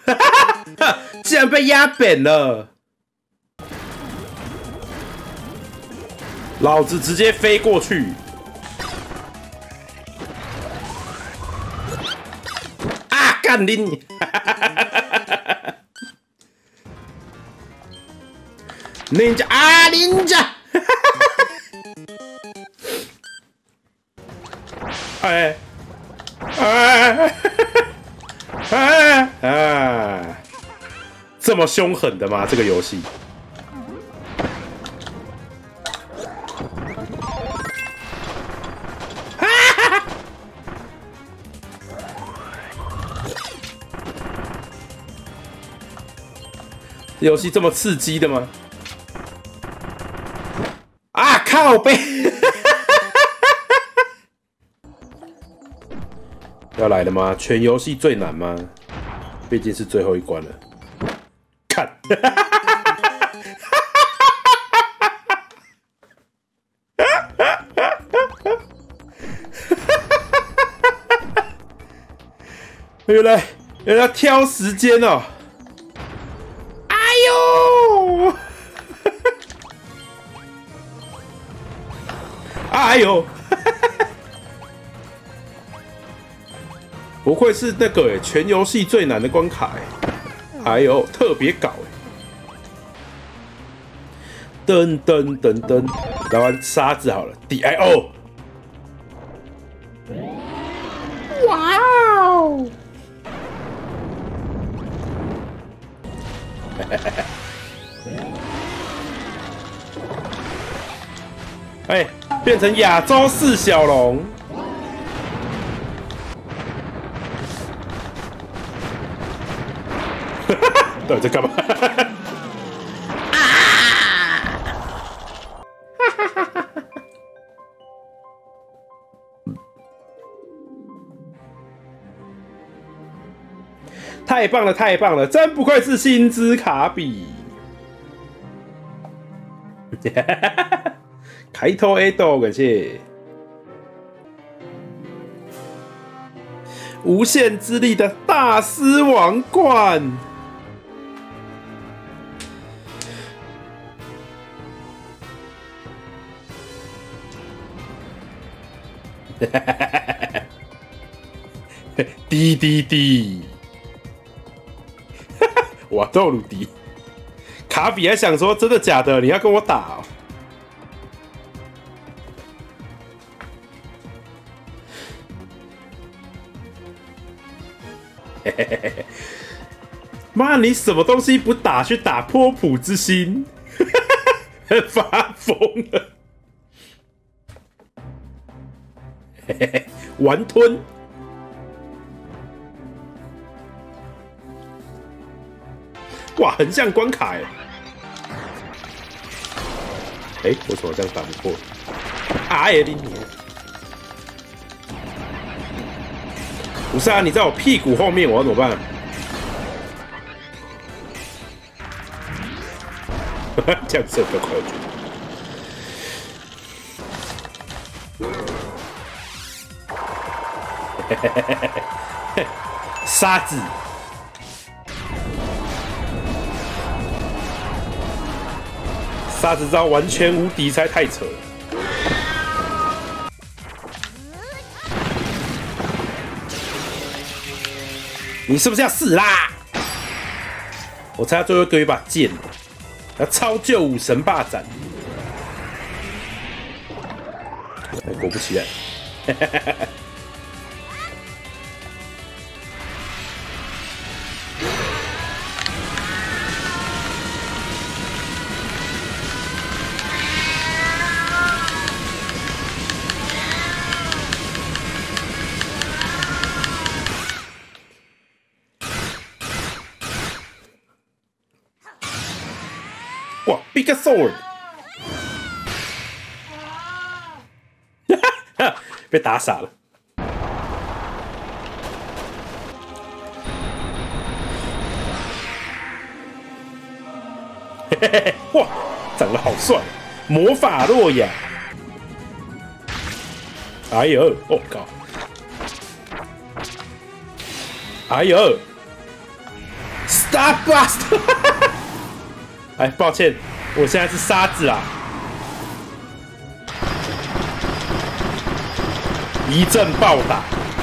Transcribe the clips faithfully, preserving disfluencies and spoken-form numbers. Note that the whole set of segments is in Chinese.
竟然被压扁了！老子直接飞过去！啊，干你！ninja 啊 ，ninja！ 哎哎哎哎！这么凶狠的吗？这个游戏？游戏这么刺激的吗？啊，靠背！要来了吗？全游戏最难吗？毕竟是最后一关了。看，原来原来挑时间哦。哎呦！哎呦！不愧是那个哎，全游戏最难的关卡哎，还有特别搞哎，噔噔噔噔，来玩沙子好了 ，D I O， 哇哦！哎，变成亚洲四小龙。到底在干嘛？太棒了，太棒了！真不愧是星之卡比。开头 A 豆，感谢。无限之力的大师王冠。滴滴滴！哇，豆鲁迪，卡比还想说真的假的？你要跟我打哦？妈，你什么东西不打去打波普之心？发疯了！完吞！哇，横向关卡哎！哎、欸，为什么这样打不破？哎呀，你！不是啊，你在我屁股后面，我要怎么办？这样子比较快，我觉得。沙子，沙子招完全无敌，才太扯了。你是不是要死啦？我猜他最后给我一把剑，要超救武神霸斩。哎，果不其然。哇 ，Big Sword！ 被打傻了。嘿嘿嘿，哇，长得好帅，魔法洛亚。哎呦，我、哦、靠！哎呦！ Starburst！ 哎，抱歉，我现在是沙子啊！一阵暴打。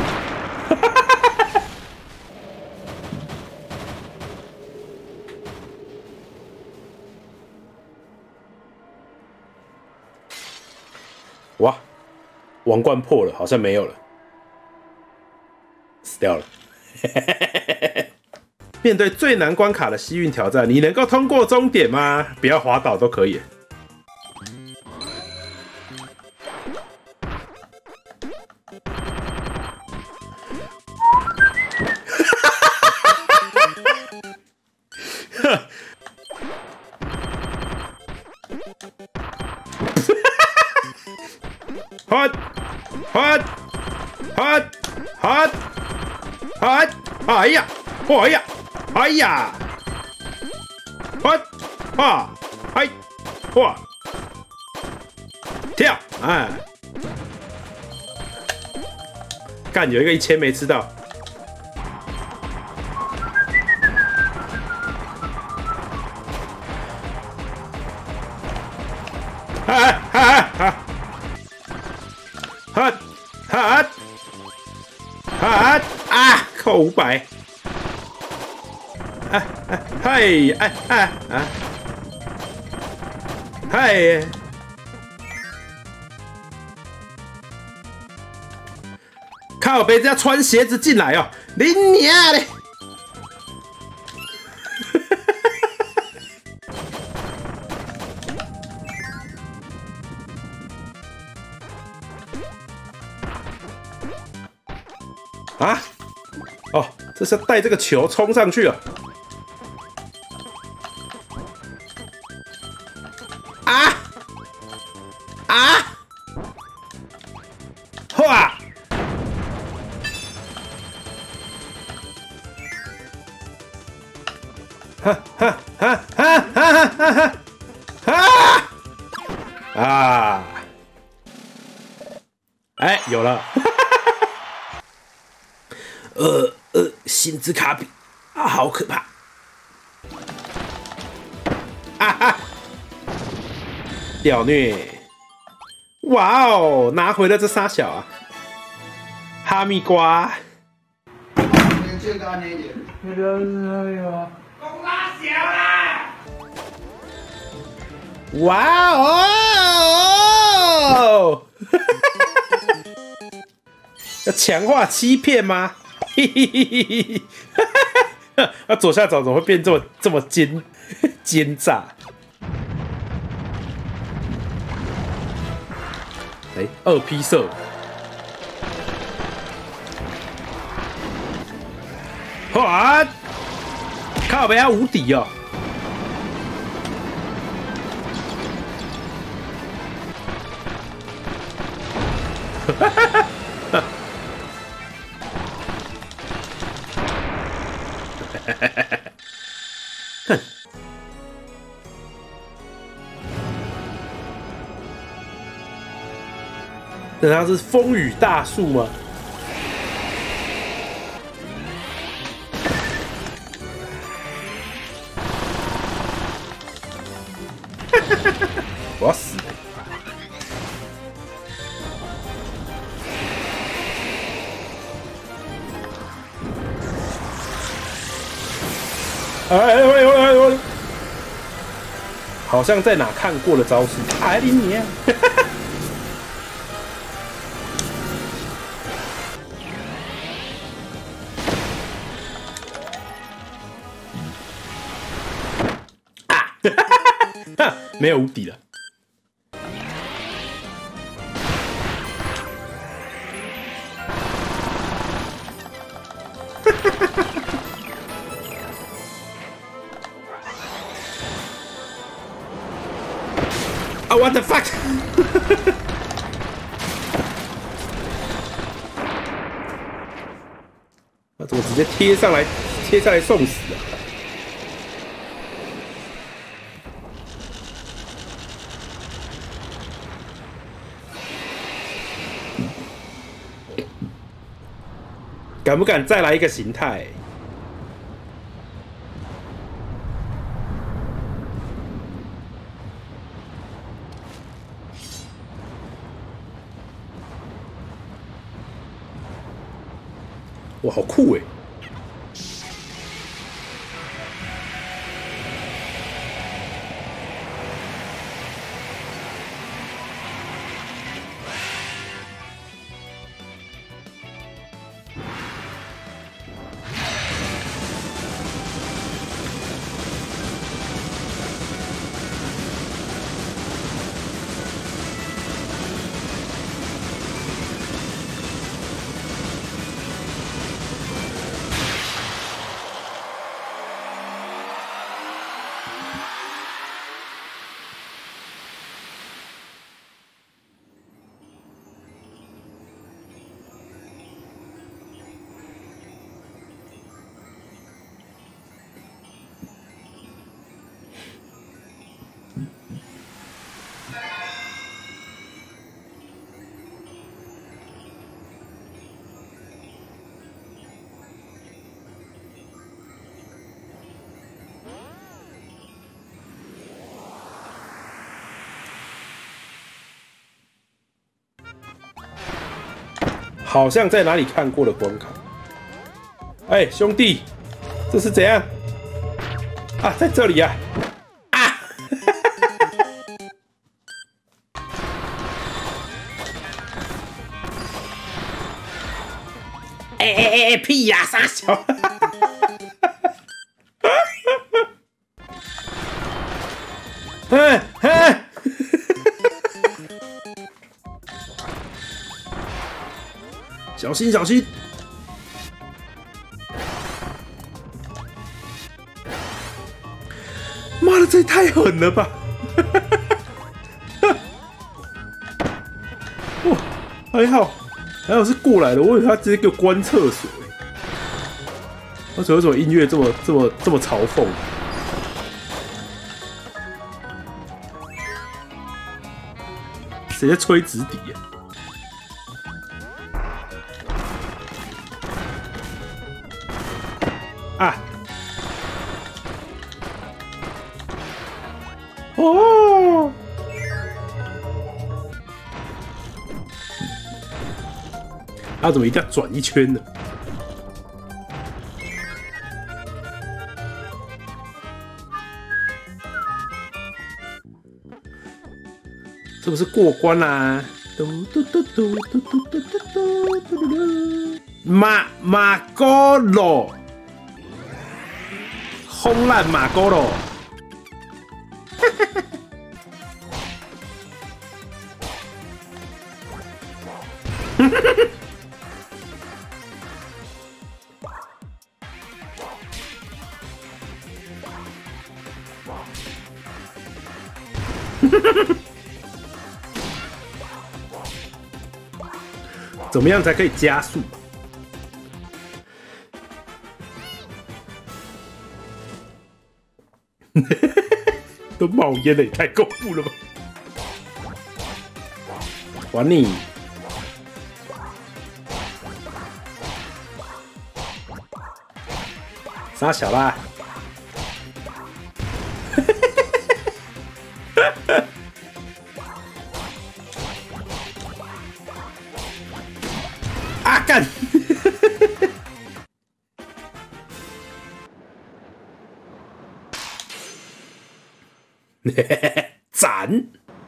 哇，王冠破了，好像没有了，死掉了。面对最难关卡的西运挑战，你能够通过终点吗？不要滑倒都可以。hot hot hot hot hot 哎呀哎呀哎呀 hot 啊哎哇跳哎干有一个一千没吃到啊啊啊哈哈哈啊！扣五百！啊啊嗨！哎哎啊！嗨！靠北，这要穿鞋子进来哦！你娘嘞！啊！哦，这是带这个球冲上去了。啊！啊！哇！哈哈哈哈哈哈哈！啊！哎，有了。呃呃，星之卡比啊，好可怕！啊哈，屌虐！哇哦，拿回了这仨小啊！哈密瓜。这个那点，那个那个，公拉小啦！哇哦！要强化欺骗吗？嘿嘿嘿嘿嘿！那左下角怎么会变这么这么奸奸诈？哎，二批射，哇！靠北，他无敌哦！哈哈哈！哼！那他是风雨大树吗？我要死了！哎哎哎哎哎！好像在哪看过的招式。哎你娘！啊！没有无敌了。啊 ！What the fuck！ 那怎么直接贴上来？贴上来送死啊！敢不敢再来一个形态？ 哇，好酷哎！好像在哪里看过的关卡。哎、欸，兄弟，这是怎样？啊，在这里呀、啊！啊！哎哎哎哎，屁呀、啊，傻小！嗯嗯。小心小心！妈的，这也太狠了吧！哇，还好还好是过来的，我以为他直接给我关厕所。而且为什么音乐这么这么这么嘲讽？谁在吹直笛呀、啊？啊！哦！他、啊、怎么一定要转一圈呢？是不是过关啦、啊？嘟嘟嘟嘟嘟嘟嘟嘟嘟嘟！马马哥罗，轰烂马哥罗！怎么样才可以加速？都冒烟了，也太恐怖了吧！还你！傻小啦！啊干！斩！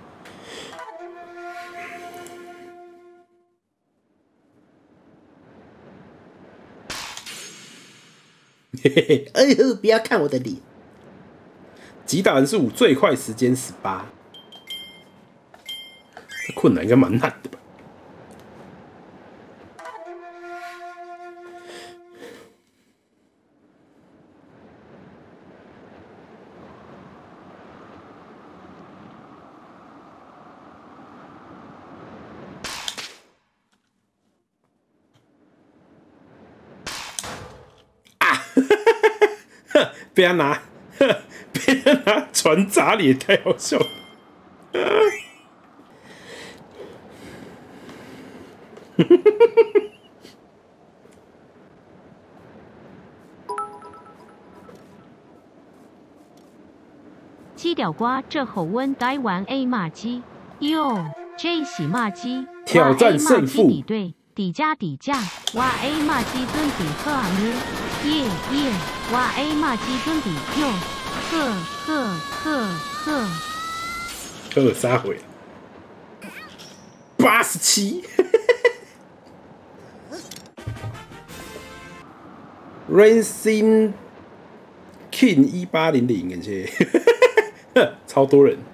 嘿嘿嘿！哎呦，不要看我的脸！击打人数五，最快时间十八。这困难应该蛮难的吧？被他拿，被他拿船砸脸，太好笑了。 鸡屌瓜这吼温呆玩 A 骂鸡，哟 J 喜骂鸡， 挑战胜负比对。 底价底价，哇 A 嘛基准比赫昂日，耶耶，哇 A 嘛基准比哟，呵呵呵呵， 呵三回，八十七 ，Racing King 一八零零，感谢，超多人。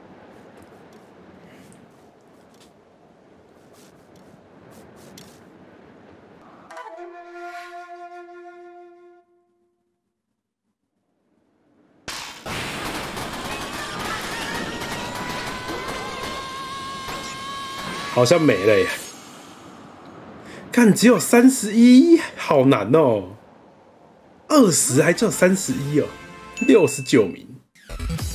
好像没了耶！看，只有三十一，好难哦。二十还只有三十一哦，六十九名。